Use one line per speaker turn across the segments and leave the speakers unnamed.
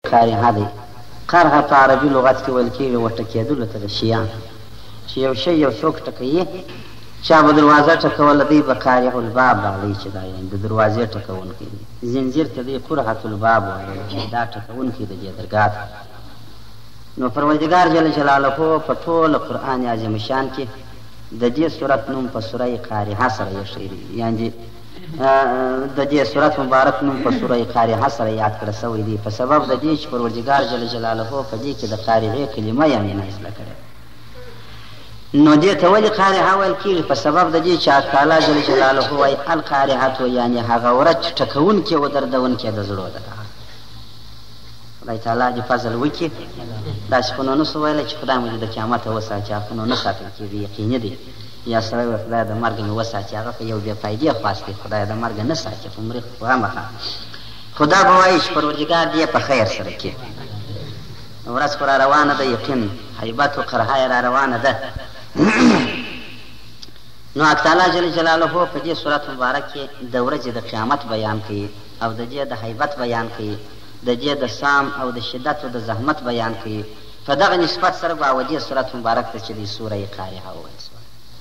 قارحه دی. قرحه په عربي لغت کې ویل کېږي ورټکېدلو ته د شیان چې یو شی یو څوک ټکوي. چا به دروازه ټکوله دی به قارح الباب راغلی چې دا یعنې د دروازې ټکوونکی دی. زنځیر ته دی قرحة الباب وایي، دا ټکوونکی د دې درګاه. نو پروردګار جل جلاله په ټول قرآن عظیم شان کې د دې صورت نوم په سوره قارحه سره ایښی دی، یعنې د دې صورت مبارک نوم په سوره قارحه سره یاد کړی سوی دی په سبب د دې چې پروردګار جل جلاله په دې کې د قارحې کلمه یعنې نازله کړې. نو دې ته ولې قارحه ویل کېږي؟ په سبب د دې چې الله جل جلاله وایي القارحة، یعنې هغه ورځ چې ټکوونکې و دردونکې د زړو ده. خدای تعالی دې فضل وکړي. داسې خو نو نسو ویلی چې خدای مو دې د قیامته وساتي، هغه نو نه ساتل کېږي، یقیني دی. یا سړی وایي خدای د مرګ مې وساتي، هغه په یو بې فایدې خواست دی، خدای د مرګ نه ساتي، خو مري خامخا خدا به وایي چې پروردګار دې په خیر سره کړي. ورځ خو را روانه ده، یقین هیبت و قرحه یې را روانه ده. نو حق تعالی جل جلاله په دې صورت مبارک کې د ورځې د قیامت بیان کوي او د دې د هیبت بیان کوي، د دې د سام او د شدت او د زحمت بیان کوي. په دغه نسبت سره به دې صورت مبارک ته چې د سوره قارحه وویل شوه.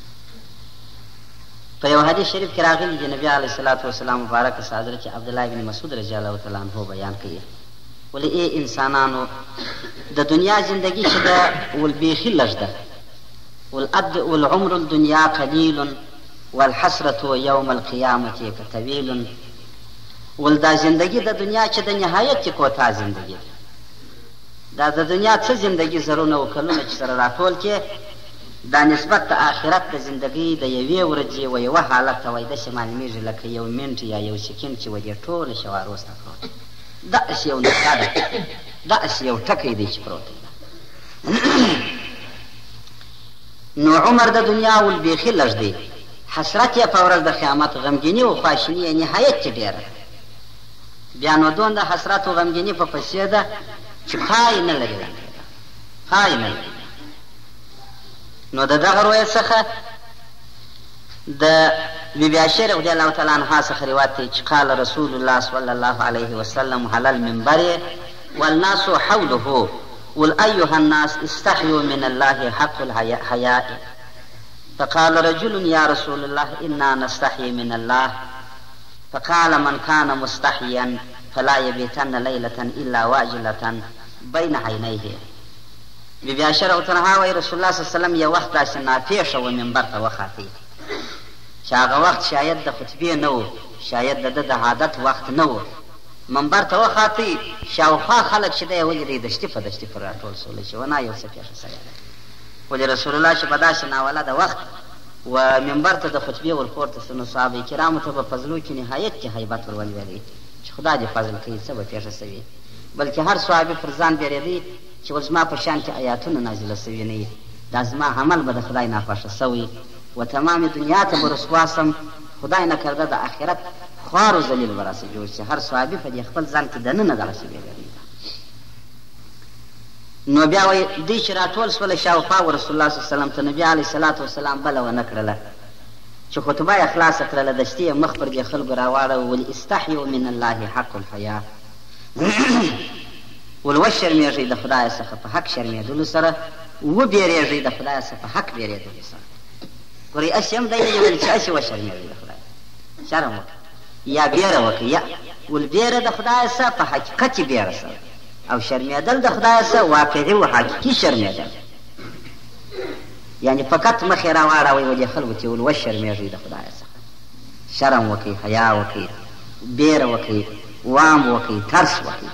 په یو حدیث شریف کې راغلي چې نبي علیه الصلاة والسلام مبارک حضرت عبدالله بن مسعود رضی الله تعالی عنه بیان کوي، ولې ای انسانانو د دنیا زندگی چې ده ول بیخي لږ ده، والعمر الدنیا قلیل والحسرة یوم القیامة کطویل. ول دا زندگی د دنیا چې د نهایت کې کوتاه زندگی ده، دا د دنیا څه زندگی زرونه او کلونه چې سره راټول کې دا نسبت د آخرت د زندگی د یوې ورځې و یوه حالت ته وایي داسې معلومېږي لکه یو منټ یا یو سکند چې و دې ټوله شوه وروسته پروت. داسې یو نقطه ده، داسې یو ټکی دی چې پروت دی. نو عمر د دنیا ول بیخي لږ دی، حسرت یې په ورځ د قیامت غمګیني او خواشیني یې نهایت کې ډېره. بیا نو دومره حسرت او غمګیني په پسې ده چې پای نه لري، پای نه لري. نو د دغه روایت څخه د بیبي عایشې رضی الله تعالی عنها څخه روایت دی چې قال رسول الله صلی الله علیه وسلم علی المنبر والناس حوله قل أيها الناس استحيوا من الله حق الحياء. فقال رجل يا رسول الله إنا نستحي من الله. فقال من كان مستحيا فلا يبيتن ليلة إلا واجلة بين عينيه. بیبي عایشې رضی الله عنها وایي رسول الله صلی الله علیه وسلم یو وخت داسې ناپېښه و منبر ته وخاتی چې هغه وخت شاید د خطبې نه و، شاید د ده د عادت وخت نه و. منبر ته وخاتی، شاوخوا خلک چې دی یې ولیدی دشتي په دشتي پر راټول سوله چې ونه یو څه پېښه سوې ده. ولې رسول الله چې په داسې ناولده وخت و منبر ته د خطبې ورپورته سو، نو صحابه کرامو ته به فضلو کې نهایت کې هیبت ورولوېدی چې خدا دې فضل کوي څه به پېښه سوي. بلکې هر صحابي پر ځان بېرېدی چې ول زما په شان کې آیاتونه نازله سوي نه وي، دا زما عمل به د خدای ناخوښه سوی و تمام دنیا ته به رسوا سم، خدای نه کرده د آخرت خوار و ذلیل به راسه جوړ شي. هر صحابي په دې خپل ځان کې دننه دغسې بېرېدی. نو بیا وایي دوی چې راټول سوله شاوخوا و رسول الله صلی الله علیه وسلم ته نبي علیه الصلاة والسلام بله ونه کړله چې خطبه یې خلاصه کړله، دشتي یې مخ پر دې خلکو راواړوه. ول استحیوا من الله حق الحیا. ول وشرمېږئ د خدای څخه په حق شرمېدلو سره، وبېرېږئ د خدای څخه په حق بېرېدلو سره. ګورئ هسې هم دی نه ویل چې هسې وشرمېږئ د خدای، شرم وکړئ یا بیره وکړئ. یا ول بیره د خدای څخه په حقیقت بیره سره، او شرمېدل د خدای څخه واقعي و حقیقي شرمېدل، یعنې فقط مخې راواړوئ و دې خلکو ته ول وشرمېږئ د خدای څخه. شرم وکړئ، حیا وکړئ، بیره وکړئ، وام وکړئ، ترس وکړئ.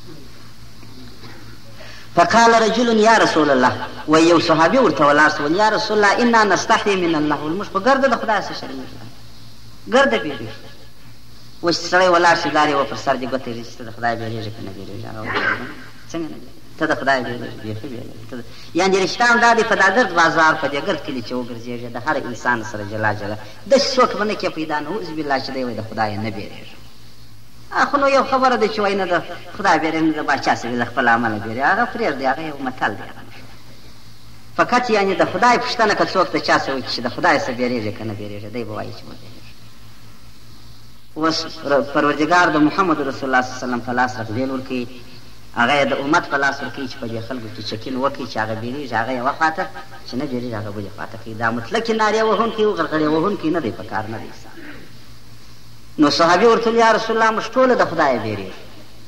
فقال رجل يا رسول الله، ويو صحابي ورته ولاړ سول یا رسول الله انا نستحي من الله. والمش په ګرده د خدای څخه شرمېږي، ګرده بېرېږي. اوس سړی ولاړ شي لارې و پر سر دې ګوتې چې ته د خدای بېرېږې که نه بېرېږې؟ څنګه نه بېرېږې؟ ته د خدای بېرېږې، بیخي بېرېږې. یعنې رشته هم دا دی په دا ګرد بازار په دې ګرد کلي چې وګرځېږې د هر انسان سره جلا جلا داسې څوک به نه کې پیدا نه اعوذ بالله چې دی وایي د خدای نه بېرېږي. خو نو یو خبره ده چې وایي نه د خدای بېرېږي نه د باچا سره د خپل عمله بېرېږي، هغه پرېږدي، هغه یو متل دی. فقط یعنې د خدای پوښتنه که څوک د چا څه وکړي چې د خدای څه بېرېږي که نه بېرېږي، دی به وایي چې نه بېرېږي. اوس پروردګار د محمد رسول الله صلی الله علیه وسلم په لاس رغبېل ورکوي هغه یې د امت په لاس ورکوي چې په دې خلکو کې چکین وکړي چې هغه بیریږي هغه یوه خواته چې نه بیریږي هغه بلې خواته کوي دا مطلقې نارې وهونکی او غرغړې وهونکی نه دی په کار نه دی نو صحابي ورته ویل یا رسول الله موږ ټوله د خدایه بیریږو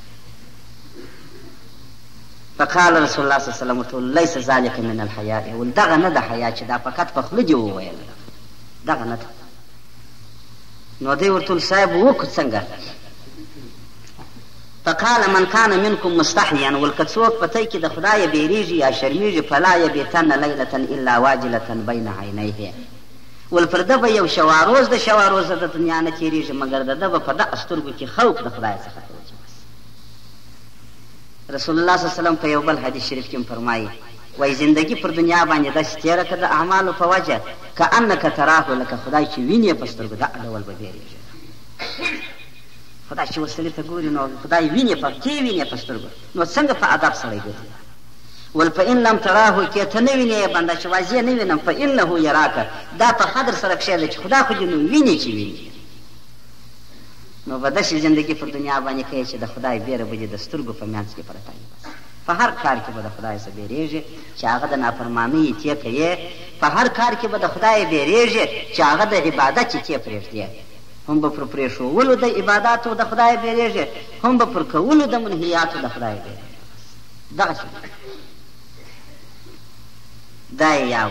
فقال رسول الله صلی الله علیه وسلم ورته لیس ذلک من الحیاء ویل دغه نه د حیا چې دا فقط په خوله دې وویل دغه نه ده نو دی ورته ویل صاحب وکړو څنګه فقال من كان منكم مستحيا والكڅوک پتې کې د خدای بیریږي یا شرمیږي فلا یبیتن لیلة الا واجلة بین عینیه والفرده به یو شواروز د شواروز د دنیا نه تیریږي مګر د ده به په دغه سترګو کې خوف د خدای څخه کوي رسول الله صلی الله علیه وسلم په یو بل حدیث شریف کې فرمایي وای زندگی پر دنیا باندې داسې تېره که د اعمالو په وجه کانک تراه لکه خدای چې وینې په سترګو دغه ډول به بیریږي خدای چې وسلې ته ګوري نو خدای وینې پکې وینې په سترګو نو څنګه په ادب سړی ګرځي ول فإن لم تراه کې ته نه وینې بنده چې واضح نه وینم فإنه یراک دا په قدر سره کښېږده چې خدا خو دې نو وینې چې وینې نو به داسې زندګي پر دنیا باندې کوي چې د خدای بیره به دې د سترګو په منځ کې پرته وي په هر کار کې به د خدای څخه بیریږي چې هغه د نافرمانۍ یې کوي په هر کار کې به د خدای بیریږي چې هغه د عبادت یې پرېږدي هم به پر پرېښولو د عباداتو د خدای بیریږي هم به پر کولو د منهیاتو د خدای بیریږي دغسې دا یې یو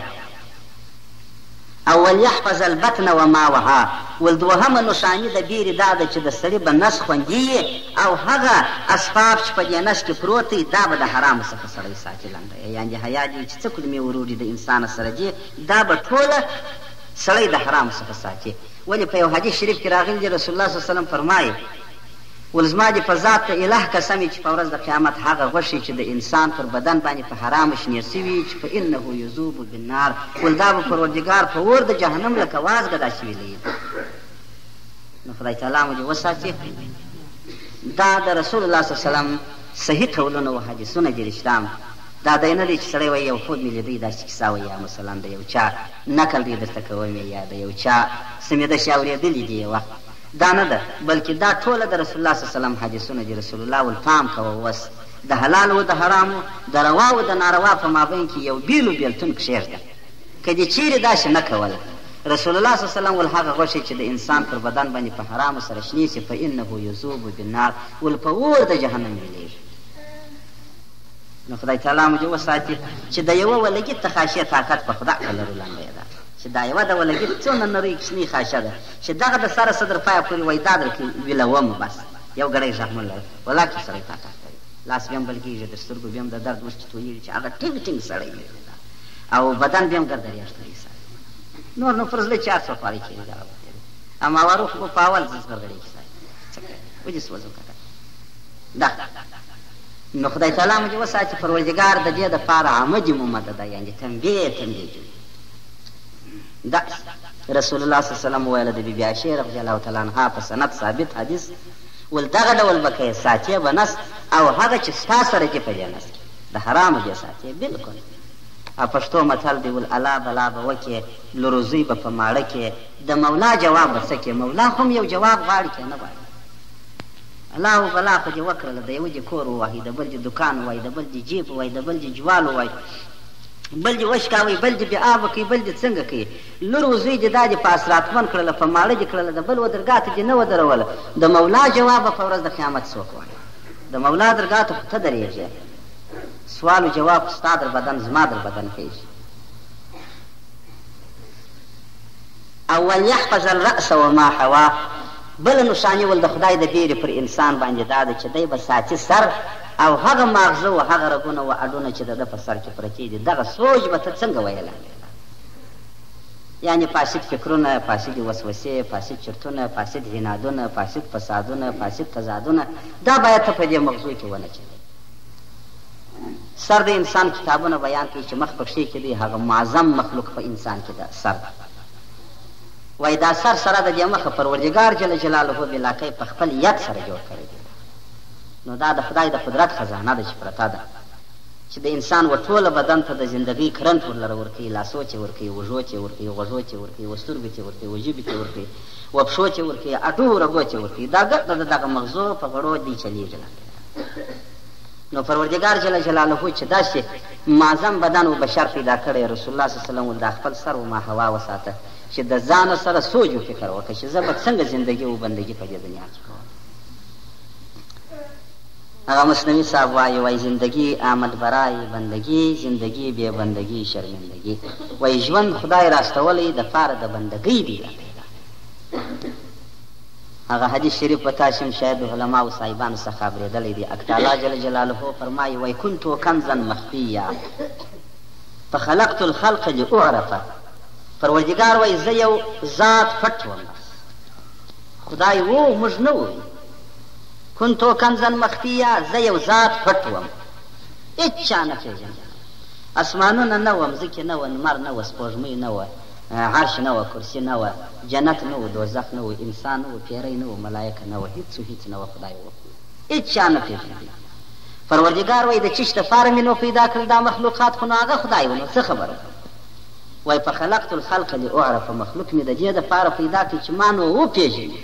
او وليحفظ البطن وما وها ولدوهمه نشاني د بیرې دا ده چې د سړي به نس خوندي او هغه اسباب چې په دې نس کې پروت دی دا به د حرامو څخه سړی ساتي لنډه یعنې حیا دي چې څه کلمې وروړي د انسان سره دي دا به ټوله سړی د حرامو څخه ساتي ولې په یو حدیث شریف کې راغلی دی رسول الله صلی الله علیه وسلم فرمایي ول زما دې په ذات د اله قسم چې په ورځ د قیامت هغه غوښې چې د انسان پر بدن باندې په حرامو شنې سوي چې فانه یذوب بالنار ول دا به پروردګار په اور د جهنم لکه وازګه داسې ویلي نو خدای تعالی مو دې وساتي دا د رسول الله صلی الله علیه وسلم صحیح قولونه او حدیثونه دي اسلام دا دی نه دی چې سړی وایي یو خود مې لیدی داسې کیسه وایي یا مثلا د یو چا نقل دی درته کوم یا د یو چا څه مې داسې اورېدلي دي یو وخت دا نه ده بلکې دا ټوله د رسول الله صلی الله علیه وسلم حدیثونه دي رسول الله ولپام کوه وس د حلال او د حرامو د روا او د ناروا په مابین کې یو بیلو بیلتون کښېږده که دې چیرې داسې نه کوله رسول الله صلی الله علیه وسلم ول هغه غوښې چې د انسان پر بدن باندې په حرامو سره شنې سي فانه یذوب بالنار ول په اور د جهنم ویلېږي نو خدای تعالی مو دې وساتي چې د یوه ولګي تخاشیه طاقت په خدای لرو لنډه ده چې دا یوه د ولګي څونه نرۍ کوچنۍ خاشه ده چې دغه د سره صدر پایه پورې وایي دا درکې ویلوم بس یو ګړی ژغمون لري ولاکې سړی طاقت کوي لاس بیا هم بلکېږي د سترګو بیا هم د درد وشکې تویېږي چې هغه ټینګ ټینګ سړی وي او بدن بیا هم ګردریاشتوي سړی نور نو فرض له 400 خوارې کېږي دغه اما وارو خو په اول ځز ګردریږي سړی څه کوي ودې سوځو کړه دا نو خدای تعالی مو دې وساتي پروردګار د دې دپاره عمدي ممدده یعنې تنبیه کوي دا رسول الله صلی الله علیه وسلم ویل د بیبي عایشې رضی الله تعالی عنها په سند ثابت حدیث ول دغه ډول به کوې ساتې به نس او هغه چې ستا سره کې په دې نس د حرامو دې ساتې بلکل او پښتو متل دی ول الا بلا به وکې لروزی به په ماړه کې د مولا جواب به څه کې مولا خو یو جواب غواړي که نه غواړي الله بلا خو دې وکړله د یو دې کور ووایي د بل دې دکان ووایي د بل دې جیب ووایي د بل دې جوال ووایي بل دې وشکاوي بل دې بې آبه کوي بل دې څنګه کوي لور و زوی دې دا دې په اسراتمن کړله په ماړه دې کړله د بل و درګاه ته دې نه ودروله د مولا جواب به په ورځ د قیامت څوک وایي د مولا درګاه ته خو ته درېږې سوال و جواب ستا در بدن زما در بدن کېږي او وليحفظ الرأس وما حوا بله نښاني ول د خدای د بیرې پر انسان باندې دا ده چې دی به ساتي سر او هغه ماغزه و هغه رګونه و اډونه چې د ده په سر کې پرتې دي دغه سوچ به ته څنګه ویلی یعنې فاسد فکرونه فاسد وسوسې فاسد چرتونه فاسد عنادونه فاسد فسادونه فاسد تضادونه دا باید ته په دې مغزو کې ونه چلوي سر د انسان کتابونه بیان کوي چې مخ پکښې کې دی هغه معظم مخلوق په انسان کې ده سر وایي دا سر سره د دې مخه پروردګار جل جلاله بلاکۍ په خپل ید سره جوړ کړی دی نو دا د خدای د قدرت خزانه ده چې پرته ده چې د انسان و ټوله بدن ته د زندګۍ کرنټ ورلره ورکوي لاسو چې ورکوي وږو چې ورکوي غوږو چې ورکوي و سترګو چې ورکوي و ژبې چې ورکوي و پښو چې ورکوي اډو رګو چې ورکوي دا ګرده د دغه مغزو په غړو دی چلیږي نو پروردګار جل جلاله چې داسې معظم بدن و بشر پیدا کړی رسول الله صلی الله علیه وسلم دا خپل سر و ما هوا وساته چې د ځان سره سوچ او فکر وکړي چې زه به څنګه زندگی او بندگی په دې دنیا کې کوم. هغه مصنوی صاحب وایي زندگی آمد برای بندگی، زندگی بے بندگی شرمندگی. وایي ژوند خدای راستولی د پاره د بندګۍ دی. هغه حدیث شریف په تاسو شاید علماء او صاحبانو څخه اوریدلی دی. الله جل جلاله فرمایي وای كنت کنزا مخفیا فخلقت الخلق لاعرف. پروردګار وای زه یو ذات پټ وم، خدای وو موږ نه وو. كنت کنزا مخفیا زه یو ذات پټ وم، هیڅ چا نه پېژندم. اسمانونه نه وم، ځکه نه و، لمر نه و، سپوږمۍ نه و، عرش نه و، کرسی نه و، جنت نه و، دوزخ نه و، انسان نه و، پیری نه و، ملائکه نه و، هیڅ نه و، خدای و، هیڅ چا نه پېژندي. پروردګار وایي د چیش دپاره مې نو پیدا کړل دا مخلوقات، خو نو هغه خدای و، نو څه خبره وایي فخلقت الخلق لاعرف. مخلوق مې د دې دپاره پیدا کړي چې ما نو وپېژني.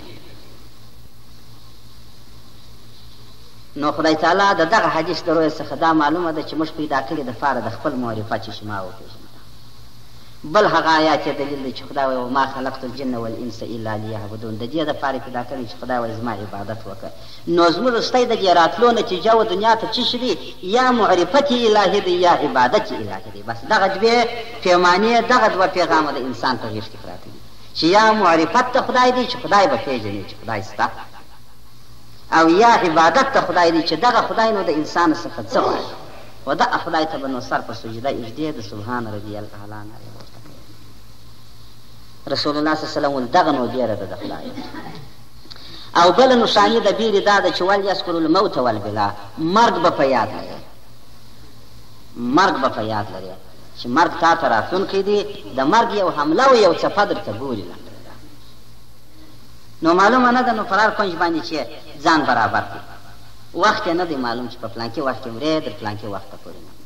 نو خدای تعالی د دغه حدیث د رویې څخه دا معلومه ده چې موږ پیدا کړي دپاره د خپل معرفت چې ما وپېژني. بل هغه آیات دلیل دی چې خدای وایي وما خلقت الجن والانس الا لیعبدون. د دې دپاره پیدا کړي چې خدای وایي زما عبادت وکړه. نو زموږ رستی د دې راتلو نتیجه و دنیا ته څه شي دي؟ یا معرفت الهي دی یا عبادت الهي دی. بس دغه دوې پیمانې، دغه دوه پیغامه د انسان په غېږ کې پراته دي چې یا معرفت ته خدای دی چې خدای به پېژني چې خدای شته، او یا عبادت ته خدای دی چې دغه خدای نو د انسان څخه څه غواړي و دغه خدای ته به نو سر په سجده اږدي د سبحان ربي الاعلی نارې ورته کوي. رسول الله صلی الله علیه وسلم دغه نو بیره ده د خدای. او بل نشاني د بیرې دا ده چې وليذکر الموت والبلا، مرګ به په یاد لري، مرګ به په یاد لري چې مرګ تا ته راتلونکی دی. د مرګ یو حمله و یو څپه درته ګوري. نو معلومه نه ده نو فرار کنج باندې چې ځان برابر کړي. وخت یې نه دی معلوم چې په پلانکي وخت کې مرې، در پلانکي وخته پورې نه.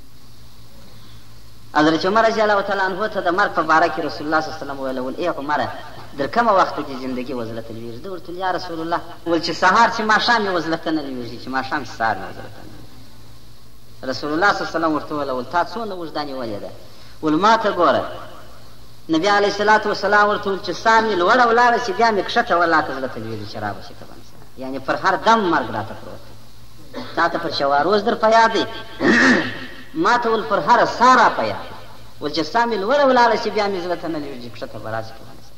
حضرت عمر رضی الله تعالی عنه ته د مرګ په باره کې رسول الله صلی الله علیه وسلم ویل ول ای عمره در کومه وخت کې زندگی وزلت لویږي؟ ده ورته یا رسول الله ول چې سهار چې ماښام یې وزلت نه لویږي، چې ماښام چې سهار نه وزلت نه. رسول الله صلی الله علیه وسلم ورته ویل ول تا څونه وجدان نیولې ده؟ ول ما ته ګوره نبی علیه الصلاة والسلام ورته ویل چې سا مې لوړه ولاړه چې بیا مې کښته ولاړه زړه ته لویږي چې را به شي کبن سره، یعنې پر هر دم مرګ راته پروت دی. تا ته پر شواروز در په یاد دی، ما ته ول پر هره سا را په یاد دی. ول چې سا مې لوړه ولاړه چې بیا مې زړه ته نه لویږي کښته به راشي کبن سره.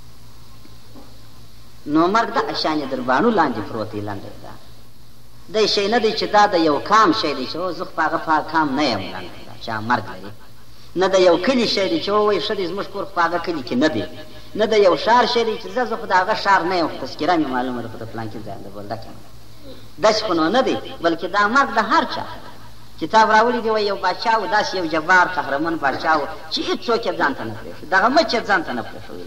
نو مرګ د شانې دربانو لاندې پروت دی، لنډه ده. دی شی نه دی چې دا د یو کام شی دی چې او زه خو په هغه په کام نه یم، لنډه ده چې مرګ لري. نه د یو کلي شی دی چې ووایي ښه دی زموږ کور خو په هغه کلي کې نه دی. نه د یو ښار شی دی چې زه خو د هغه ښار نه یم، خو تذکره مې معلومه ده خو د فلانکي ځای د بولدک یم. داسې خو نو نه دی، بلکې دا مرګ د هر چا. کتاب راوړي دی وایي یو باچا و، داسې یو جبار قهرمن باچا و چې هېڅوک یې ځان ته نه پرېښود، دغه مچ یې ځان ته نه پرېښود.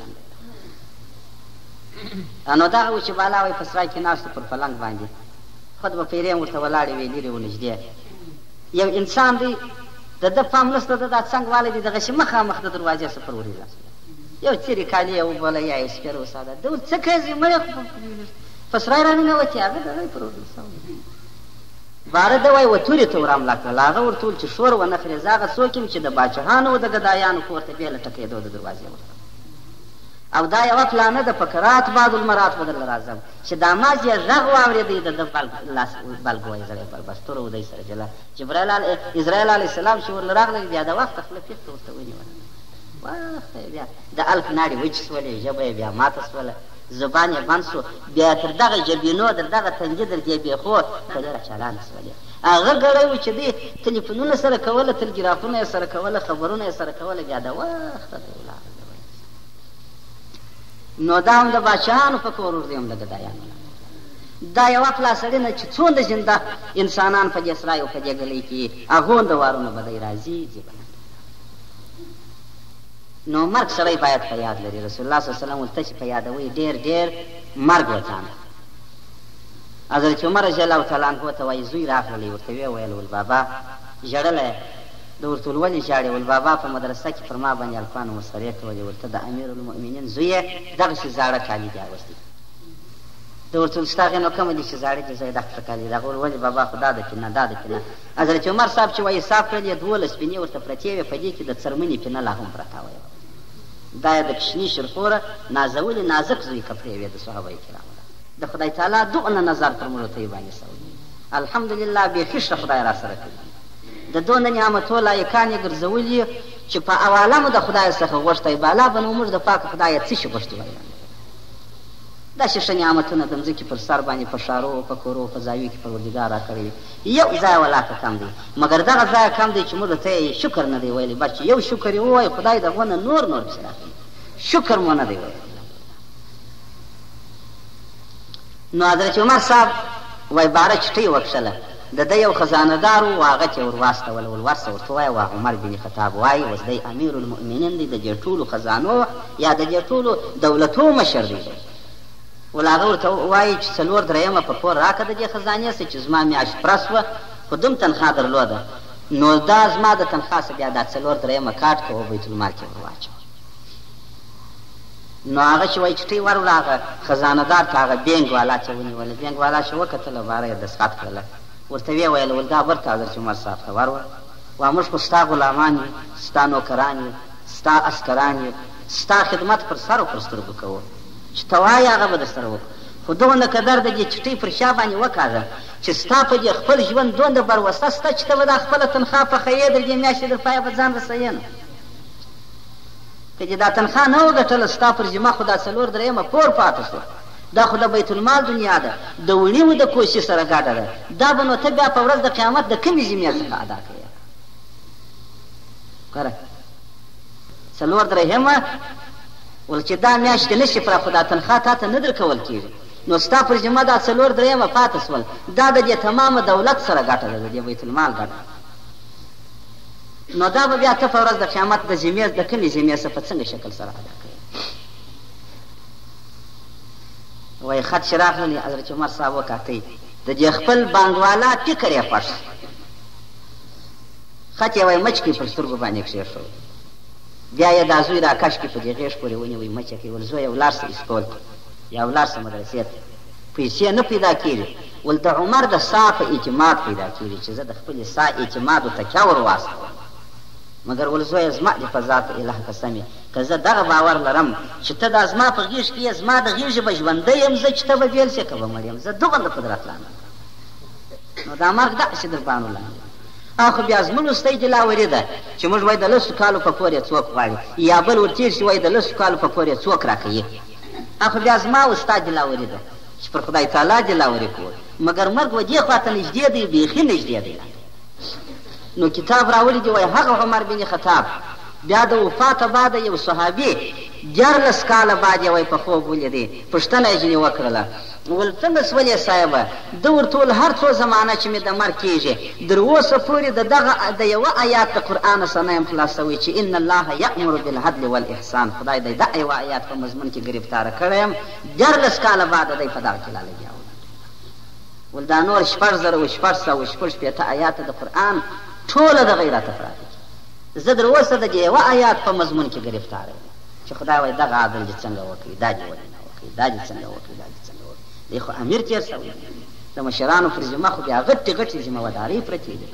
نو دغه و چې بالا وایي په سرای کې ناست پر پلنګ باندې خود به پیرې ورته ولاړې وې لرې و نږدې. یو انسان دی د ده پام نسته ده دا څنګ والی دی دغسې مخامخ د دروازې څخه پر ورې یو څیرې کالي یې وبله یا یو سپېره وساده ده ول څه کوې زه مړی په سرای راننوتې هغه دغه پر ورې باره ده وایي و تورې ته ور حمله کړل. هغه ورته وویل چې شور ونه خرېږه، هغه څوک یم چې د باچهانو او د ګدایانو کور ته بې له ټکېدو د دروازې ورته. او دا یوه پلانه ده فقرات بعد المرات به درله راځم چې دا ماز یې غږ واورېدی د ده بلګ وایي زړی پر بستوره و دی سره جلا. اسرایل علیه السلام چې ورله راغلی بیا د وخته خوله پېښته ورته ونیوله، وخته یې بیا د الک ناړې وچې سولې، ژبه یې بیا ماته سوله، زبان یې بند سو، بیا تر دغه جبینو در دغه تنګي در دې بېخو کډېره چالانه سولې. هغه ګړی و چې دی تلیفونونه سره کوله، تلګرافونه یې سره کوله، خبرونه یې سره کوله، بیا د وخته دی ولاړ. نو دا هم د باچهانو په کور ور دی هم د ګدایانو. دا یوه پلا سړي نه چې څومره زنده انسانان په دې سرای او په دې ګلۍ کې اغونده وارونه به دی راځي ځي به. نو مرګ سړی باید په یاد لري. رسول الله صلی الله علیه وسلم ورته چې په یادوي ډېر ډېر مرګ وځانه. حضرت عمر رضی الله تعالی عنه ته وایي زوی راغلی، ورته ویې ویل ول بابا ژړلی. ده ورته ول ولې ژاړې؟ ول بابا په مدرسه کې پر ما باندې الفان مسخرې کولې. ورته د امیر المؤمنین زوی یې دغسې زاړه کالي دي اغوستي. ده ورته ویل ستا هغې نو کومه دي چې زاړه دي زه یې دغه کالي دي هغه ویل ولې بابا خو دا ده پینه دا ده پینه حضرت عمر صاحب چې وایي صاف کړل یې 12 پینې ورته پرتې وې په دې کې د څرمنې پینه لا هم پرته وه دا یې د کشني شرخوره نازولې نازک زوی کپړې وې د صحابه کرامو د خدای تعالی دغه نظر پر مړو ته یې باندې سوی الحمدلله بیخي ښه خدای را سره کوي د دونه نعمتو لایقان یې ګرځولي چې په اواله مو د خدای څخه غوښتی بالا به نو موږ د پاک خدایه څه شي غوښتي وایي داسې ښه نعمتونه د مځکې پر سر باندې په ښارو په کورو په ځایو کې پروردګار راکړی یو ځای ولاکه کم دی مګر دغه ځای کم دی چې موږ ته یې شکر نه دی ویلی بس چې یو شکر یې ووایي خدای دغه نه نور پسې راکړي شکر مو نه دی ویلی نو حضرت عمر صاحب وایي باره چټۍ وکښله د ده یو خزانهدار و هغه چې ور واستوله ول ورسه ورته ووایه وا عمر بن خطاب وایي اوس دی امیر المؤمنین دی د دې ټولو خزانو یا د دې ټولو دولتو مشر دی ول هغه ورته وایي چې 4 درېیمه په پور راکړه د دې خزانې څه چې زما میاشت پرس وه خو دوم تنخوا درلوده نو دا زما د تنخوا څه بیا دا 4 درېیمه کاټ که و بیت المال کې ور واچوه نو هغه چې وایي چټۍ ور هغه خزانهدار ته هغه بینګ والا چې ونیوله بینګ والا چې وکتله باره یې دستخط کړله ورته ویې ویل ول دا ورته حضرت عمر صاحب ته ور وا موږ خو ستا غلامان یو ستا نوکران یو ستا عسکران یو ستا خدمت پر سر او پر سترګو کوو چې ته وایې هغه به درسره وکړو خو دونه قدر د دې چټۍ پر شا باندې وکاږه چې ستا په دې خپل ژوند دومره بروسته شته چې ته به دا خپله تنخوا پخوې د دې میاشتې در پایه به ځان رسوې نه که چې دا تنخوا نه وګټله ستا پر ذمه خو دا 4 درېیمه پور پاته شو دا خو د بیت المال دنیا ده د وړیو د کوشش سره ګډه ده دا به نو ته بیا په ورځ د قیامت د کومې ذمې څخه ادا کوې ګوره 4 درېیمه ول چې دا میاشتې نه شي پوره خو دا تنخوا تا ته نه درکول کېږي نو ستا پر ذمه دا 4 درېیمه پاته شول دا د دې تمامه دولت سره ګټه ده د دې بیت المال ګټه نو دا به بیا ته په ورځ د قیامت د ذمې د کومې ذمې څخه په څنګه شکل سره ادا کوې وایي خط چې راغلی حضرت عمر صاحب وکاتی د دې خپل بانګوالا فکر یې خوښ خط یې وایي مچ کې پر سترګو باندې کښېښود بیا یې دا زوی را کش کې په دې غېږ پورې ونیوی مچه کې ول زویه ولاړ سه اسکول ته یا ولاړ سه مدرسې ته پیسې نه پیدا کېږي ول د عمر د سا په اعتماد پیدا کېږي چې زه د خپلې سا اعتماد ورته چا ور واستوم مګر ول زویه زما دې په ذات اله قسم که زه دغه باور لرم چې ته دا زما په غېږ کې یې زما د غېږې به ژوندی یم زه چې ته به بېل شې که به مړ یم زه دومره قدرت لرم نو دا مرګ داسې در باندې لاندې خو بیا زموږ ستی دلاوري ده چې موږ وایي د 10 کالو په پور یې څوک غواړي یا بل ورتېر شي وایي د 10 کالو په پور یې څوک راکوي خو بیا زما او ستا دلاوري ده چې پر خدای تعالی دلاوري کوو مګر مرګ و دې خواته نږدې دی بیخي نږدې دی نو کتاب راوړي دی وایي هغه عمر بن خطاب بیا د وفاته بعد یو صحابي 14 کاله بعد یې وایي په خوب ولیدی پوښتنه یې ځینې وکړله ول څنګه سولې صاحبه ده ورته ویل هر څو زمانه چې مې د مرګ کېږي در اوسه پورې د یوه آیات د قرآن څخه نه یم خلاصوی چې ان الله یأمر بالعدل والاحسان خدای دی دا یوه آیات په مضمون کې ګرفتاره کړی یم 14 کاله بعد دی په دغه کې لالګیا ول دا نور 6,600 آیات د قرآن ټوله د غیرت افراد زه در اوسه د یوه آیات په مضمون کې ګرفتاره یم چې خدای وایي دغه عدل دې څنګه وکړي دا دې ولې نه وکړي دا دې څنګه وکړي دا دې څنګه وکړي دی خو امیر تېر شوی د مشرانو پر ذمه خو بیا غټې ذمهوارۍ پرتې دي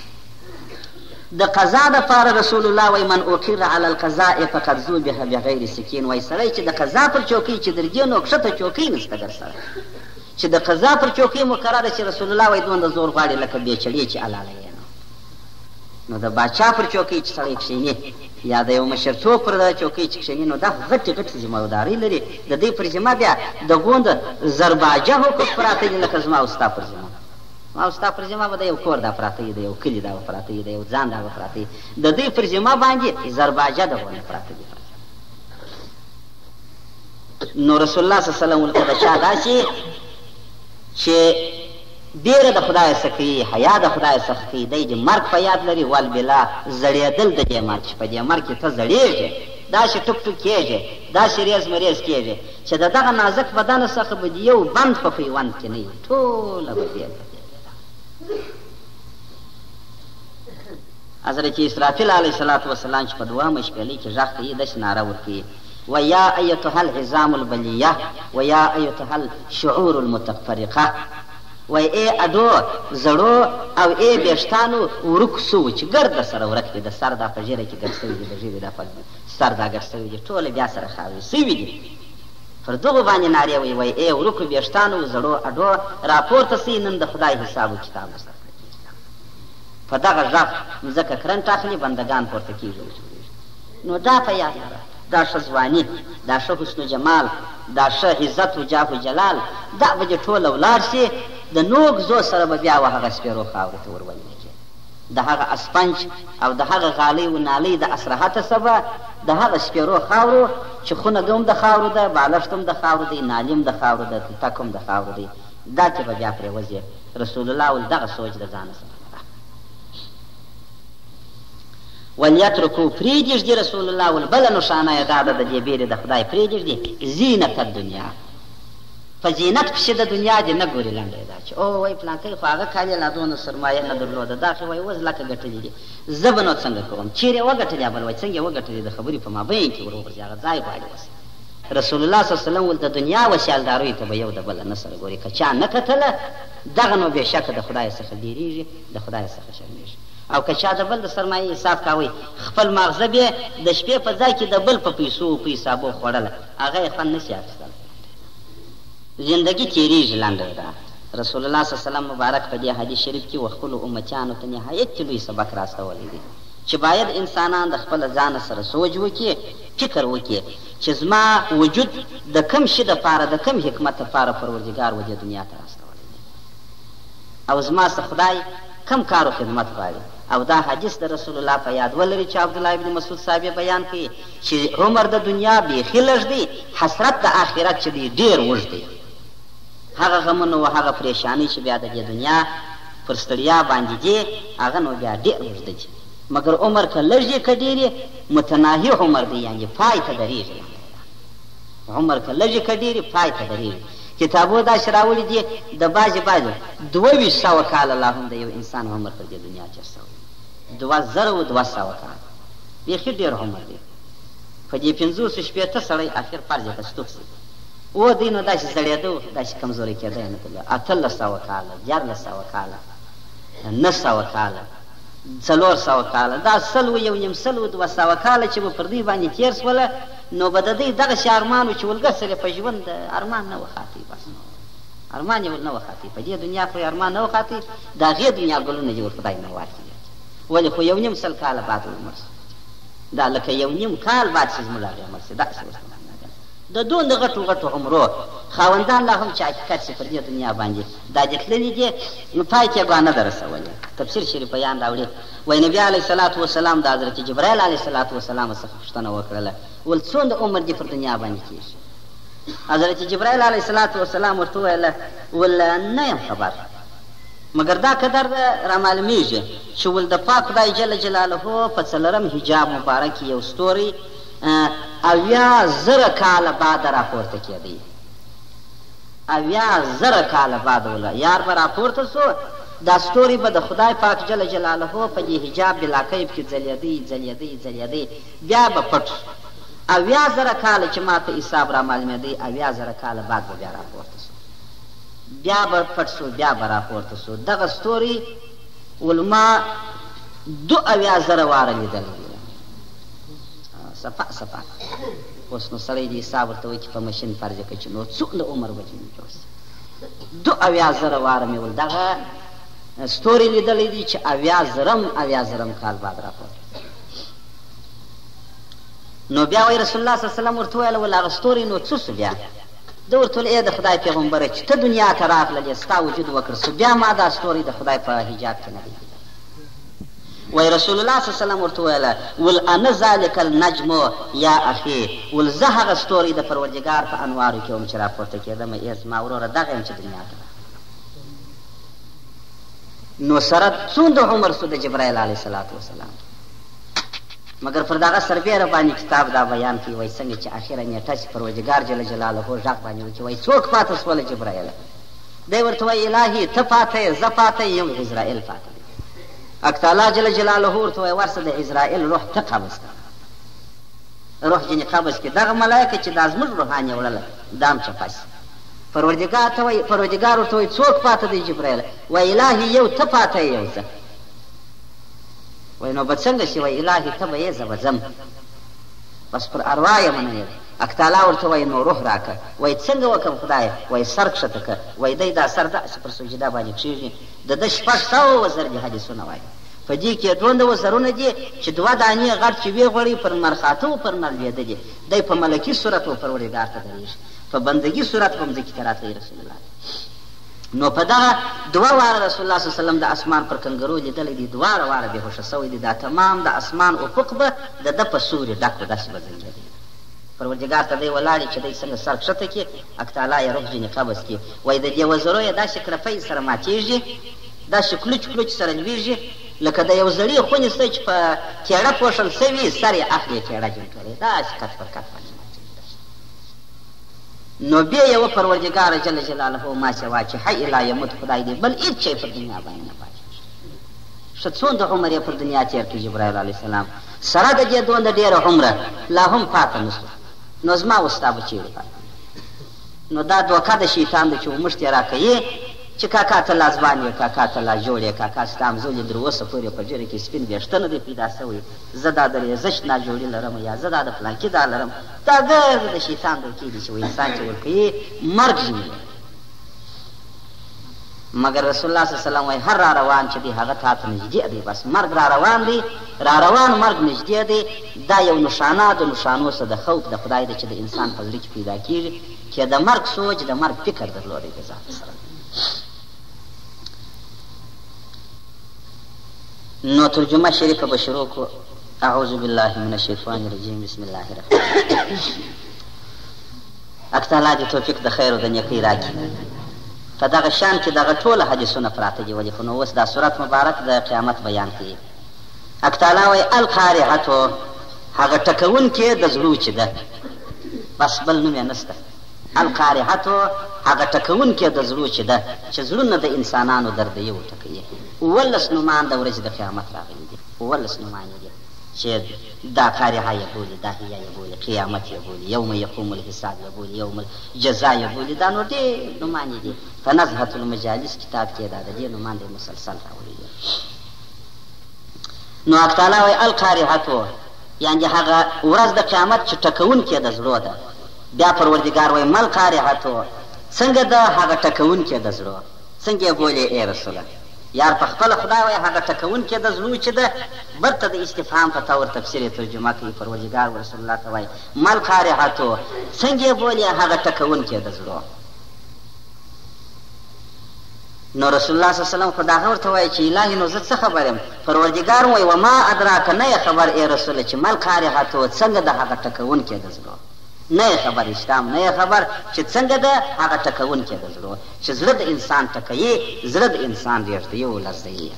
د قضا دپاره رسول الله وایي من اقر علی القضاء فقد ذبح بغیر سکین وایي سړی چې د قضا پر چوکۍ چې درګې نو کښته چوکۍ نشته در سره چې د قضا پر چوکۍ مقرره چې رسول الله وایي دومره زور غواړي لکه بېچړې چې حلاله یې نو د باچا پر چوکۍ چې سړی کښېني یا د یو مشرتوب پر چوکۍ چې کښېني نو دا غټې ذمهدارۍ لري د دې پر ذمه بیا د ګوند زرباجه حقوق پراته دي لکه زما او ستا پر ذمه ما او ستا پر ذمه به د یو کور دا پراته وي د یو کلي دا پراته وي د یو ځان دا پراته وي د دې پر ذمه باندې زرباجه د غوندې پراته دي نو رسول الله صلی الله علیه وسلم ورته د چا داسې چې بیره د خدای څخه کوي حیا د خدای څخه کوي دی د مرګ په یاد لري والبلا زړېدل د دې مرګ چې په دې مرګ کې ته زړېږې داسې ټوک ټوک کېږې داسې ریز مریز کېږې چې د دغه نازک بدن څخه به یو بند په پیوند کې نه وي ټوله به بېل حضرت اسرافیل علیه السلام چې په 2مه شپېلۍ کې غږ کوي داسې ناره ورکوي ویا ایتها العظام البلیه ویا ایتها الشعور المتفرقه وای ای اډو زړو او ای بیشتانو ورک سو چې ګرد سره ورک دي د سر دا په ژیره کې ګرد سوي دي د ژیرې دا په سر دا ګرد سوي دي ټوله بیا سره خاورې سوي دي پر دغو باندې نارې وایي وای ای ورکو بیشتانو زړو اډو راپورته سئ نن د خدای حساب و کتاب ورسره په دغه غږ مځکه کرنټ اخلي بندګان پورته کېږي نو دا په یاد لره دا ښه ځواني دا ښه حسن و جمال دا ښه عزت و جاه و جلال دا به دې ټوله ولاړ شي د نوک زو سره به بیا و هغه سپېرو خاورو ته ورولېږي د هغه اسپنج او د هغه غالۍ و نالۍ د اسرحته سبه د هغه سپېرو خاورو چې خونه هم د خاورو ده بالښت هم د خاورو دی نالیم د خاورو ده تک هم د خاورو دی دا چې به بیا پرېوځي رسول الله ول دغه سوچ د ځانه سره ولیترکو پرېږدي رسول الله ول بله نښانه یې دا ده د دې بیرې د خدای پرېږدي زینت الدنیا په زینت پسې د دنیا دې نه ګوري لنډی دا چې او وایي فلانکی خو هغه کال یې لا دونه سرمایه نه درلوده دا خو وایي اوس لکه ګټلي دي زه به نو څنګه کوم چیرې وګټلې بل وایي څنګه یې وګټلې د خبرې په مابین کې ورغورځي هغه ځای غواړي اوس رسول الله صلی الله علیه وسلم ول د دنیا وسیالداروی ته به یو د بله نه سره ګوري که چا نه کتله دغه نو بېشکه د خدای څخه ډېرېږي د خدای څخه شرمېږي او که چا د بل د سرمایې حساب کاوی خپل ماغزه بې د شپې په ځای کې د بل په پیسو په حسابو خوړله هغه یې خوند نشي اخیستلی زندگی تیریږي لنډه ده رسول الله صلی الله علیه وسلم مبارک په دې حدیث شریف کې و خپلو امتیانو ته نهایت لوی سبق راستولی دی چې باید انسانان د خپل ځان سره سوچ وکړي فکر وکړي چې زما وجود د کم شي دپاره د کم حکمت دپاره پروردګار و دې دنیا ته راستولی دی او زما څه خدای کم کار و خدمت غواړي او دا حدیث د رسول الله په یاد ولري چې عبدالله ابن مسعود صاحب بیان کوي چې عمر د دنیا بیخي لږ دی حسرت د آخرت چې دی ډېر اوږد دی هغه غمونه و هغه پریشانی چې بیا د دې دنیا پر ستړیا باندې دی هغه نو بیا ډېر اوږده دی مګر عمر که لږ دی که ډېر متناهي عمر دی یعنې پای ته درېږي عمر که لږ که ډېر پای ته درېږي کتابو داسې راوړي دي د بعضې 2200 کاله لا هم د یو انسان عمر پر دې دنیا تېر شوی 2200 کاله بیخي ډېر عمر دی په دې 560 سړی اخر فرض یې که ستوک شي و دی نو داسې زړېده داسې کمزوری کېده یې نه تلو 1800 کاله 1400 کاله 900 کاله 400 کاله دا 100 یو نیم 200 کاله چې به پر دوی باندې تېر شوله نو به د دوی دغسې ارمان و چې ولګه سره په ژوند ارمان نه وخاتی بس ارمان یې ول نه وخاتی په دې دنیا خو ارمان نه وخاتی د هغې دنیا ګلونه یې ور خدای نه واخلي ولې خو یو نیم 100 کاله بعد عمر دا لکه یو نیم کال بعد چې زموږ هغې عمر شي داسې ورته د دونه غټو غټو عمرو خاوندان لا هم چې حقیقت شي پر دې دنیا باندې دا دې تللي دي نو پای کې ګواه نه ده رسولې تفسیر شریف بیان راوړي وایي نبي علیه الصلاة وسلام د حضرت جبرایل علیه الصلاة وسلام څخه پوښتنه وکړله ول څومره عمر دې پر دنیا باندې کېږي حضرت جبرایل علیه الصلاة وسلام ورته وویله ول نه یم خبر مګر دا قدر رامعلومیږي چې ول د پاک خدای جل جلاله په څلورم حجاب مبارک یو ستوری 80,000 کاله بعد راپورته کېدی 80,000 کاله بعد وله یار به راپورته سو دا ستوري به د خدای پاک جل جلاله په دې حجاب بلاکیب کې ځلېدی بیا به پټ 80,000 کاله چې ما ته حساب را معلومېدی 80,000 کاله بعد به بیا راپورته سو بیا به پټ سو بیا به راپورته سو دغه ستوري ولما 72,000 واره لیدلی صفا اوس نو سړی دې حساب ورته وایي چې په مشین فرض کړي چې نو څومره عمر به جوړ شي 72,000 واره مې ول دغه ستوري لیدلی دي چې 80,000 کال بعد راپورته نو بیا وایي رسول الله صلی الله علیه وسلم ورته وویل ول هغه ستوري نو څه سو بیا ده ورته ویل ای د خدای پیغمبره چې ته دنیا ته راغللې ستا وجود وکړ سو بیا ما دا ستوري د خدای په حجاب کې نه دی وای رسول الله صلی الله علیه وسلم ورته ویله ول انا ذلک النجم یا اخي ول زه هغه ستوري د پروردګار په انوارو کې وم چې راپورته کېدم ای زما وروره دغه یم چې دنیا ته نو سره څومره عمر سو د جبرایل علیه السلام مګر پر دغه سربیره باندې کتاب دا بیان کوي وای څنګه چې اخیره نیټه چې پروردګار جل جلاله غږ باندې وکړي وای څوک پاته سوله جبرایل دی ورته وای الهي ته پاته زه پاته یم اسرائیل پاته اک تعالی جل جلاله ورته وای ورسه د اسرائیل روح ته قبض کړه روح جنې قبض کې دغه ملایکه چې دا زموږ روحان یې وړله دا هم چپه شي. پروردګار ورته وایي څوک پاته دی جبرایل؟ وایي الهي یو ته پاته یې یو زه. وایي نو به څنګه شي؟ وایي الهي ته به یې زه به ځم بس پر اروا یې منې. اکتالا ورته وایي نو روح راکه. وایي څنګه وکړم خدایه؟ وایي سر کښته کړه. وایي دی دا سر داسې پر سجده باندې کښېږي. د ده 600 وزر دي حدیثونه وایي. په دې کې دومره وزرونه دي چې 2 دانې غټ چې وې غوړي پر مرخاته و پر نر لوېدلي. دی په ملکي صورت و پروردګار ته درېږي، په بندګي صورت په مځکې ته راتلی رسول الله. نو په دغه 2 واره رسول الله صلی الله علیه وسلم د اسمان پر کنګرو لیدلی دي، 2 واره بېهوشه سوی دي. دا تمام د اسمان افق به د ده په سوري ډک و، داسې به ځلېدی. پروردګار ته دی ولاړې چې دی څنګه سر کښته کړي، اکتالا یې روح جنې قبض کړي. وایي د دې وزرو یې داسې کرپۍ سره ماتېږي، داسې کلوچ کلوچ سره لوېږي لکه د یو زړې خونې سته چې په تېړه پوښل سوي، سر یې اخلي تېړه جوړ کړی، داسې کټ پر کټ باندې ماتېږي. نو بیا یې و پروردګار جل جلاله ما سوا چې حی لا یموت خدای دې بل هېڅ شی پر دنیا باندې نه پاتې ښه څومره عمر یې پر دنیا تېر کړي جبرایل علیه السلام سره د دې دومره ډېره عمره لا هم پاته نه شو. نو زما وستا به چېرې پاته؟ نو دا دوکه د شیطان ده چې موږ ته راکوي چې کاکا ته لا ځوان یې، کاکا ته لا جوړ یې، کاکا ستا همزولې در اوسه پورې په ژېړه کې سپین ویښته نه دی پیدا سوی، زه دا د ریزش ناجوړي لرم یا زه دا د فلانکي دا لرم. دا د شیطان دوکې دي چې انسان چې ورکوي مرګ ژمي. مګر رسول الله صلی الله علیه وسلم وایي هر را روان چې دی هغه تا ته نږدې دی، بس مرګ را روان دی، را روان مرګ نږدې دی. دا یو نشانه د نشانو څخه د خوف د خدای دی چې د انسان په زړه کې پیدا کېږي چې د مرګ سوچ د مرګ فکر درلودی د ذات سره. نو ترجمه شریفه به شروع کو. اعوذ بالله من الشیطان الرجیم بسم الله الرحمن الرحیم. اکتالا دې توفیق د خیر او د نیکۍ راکړي. په دغه شان کې دغه ټوله حدیثونه پراته دي ولې خو نو اوس دا سورت مبارک د قیامت بیان کوي. اکتالا وایي القارعة هغه ټکوونکې د زړو چې ده، بس بل نوم یې نسته. القارعة هغه ټکوونکې د زړو چې ده چې زړونه د انسانانو درد یې وټکوي. 19 نومان د ورځې د قیامت راغلي دي، 19 نومان دي چې دا قارعه یې بولي، دا هیه یې بولي، قیامت یې بولي، یوم یقوم الحساب یې بولي، یوم الجزا یې بولي. دا نور ډېر نومان دي. په نزهة المجالس کتاب کې دا د دې نومان دی مسلسل راوړي دي. نو اکتالا وایي القارعة یعنې هغه ورځ د قیامت چې ټکوونکې د زړو ده. بیا پروردګار وایي مل قارعة څنګه ده هغه ټکوونکې د زړو، څنګه یې بولې ای رسوله؟ یار په خپله خدای وایي هغه ټکوونکې د زړو چې ده، برته د استفهام په طور تفسیر یې ترجمه کوي. پروردګار رسول الله ته وایي مل قارعة څنګه یې بولې هغه ټکوونکې د زړو. نو رسول الله صلی الله علیه وسلم خو دا ورته وایي چې الهي نو زه څه خبر یم؟ پروردګار وایي وما ادراک نه یې خبر ای رسوله چې مل قارعة څنګه ده هغه ټکوونکې د زړو. نه یې خبر اشتام، نه یې خبر چې څنګه ده هغه ټکوونکې د زړو چې زړه د انسان ټکوي، زړه د انسان ریږدوي او لړزوي.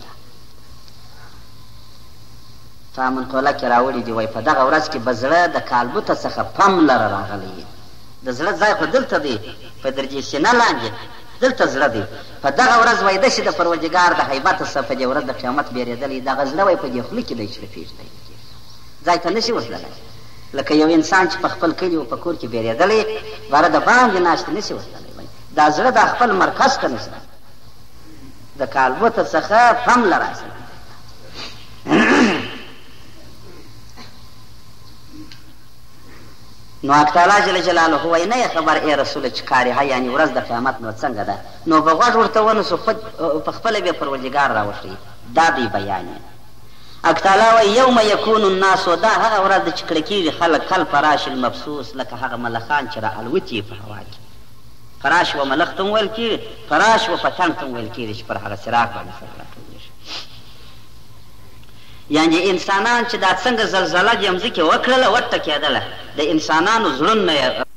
په منقوله کې راوړي دي وایي په دغه ورځ کې به زړه د کالبوته څخه پم لره راغلی. د زړه ځای خو دلته دی په درجې سینه لاندې، دلته زړه دی. په دغه ورځ وایي داسې د پروردګار د هیبت څخه په دې ورځ د قیامت بېرېدلی، دغه زړه وایي په دې خوله کې دی چې پېژدی ځای ته نه شي ورتللی. لکه یو انسان چې په خپل کلي او په کور کې بېرېدلی باره د باندې ناستې نه شي ورتللی. دا زړه د خپل مرکز ته نشته، د کالبوته څخه پم له راسي. نو اکتالا جل جلاله وایي نه یې خبر ای رسوله چې قارعه یعنې ورځ د قیامت نو څنګه ده. نو به غوږ ورته ونیسو په خپله بې پروردګار راوښیي. دا دی بیان یې. اکتالا وایي یوم یکون الناس دا هغه ورځ ده چې کړه کېږي خلک کالفراش المبثوث لکه هغه ملخان چې را الوتي په هوا کې. فراش و ملخ ته هم ویل کېږي، فراش و پتنګ ته هم ویل کېږي چې پر هغه څراغ باندې سره راټولېږي. یعنې انسانان چې دا څنګه زلزله دې مځکې وکړله وټکېدله، د انسانانو زړونه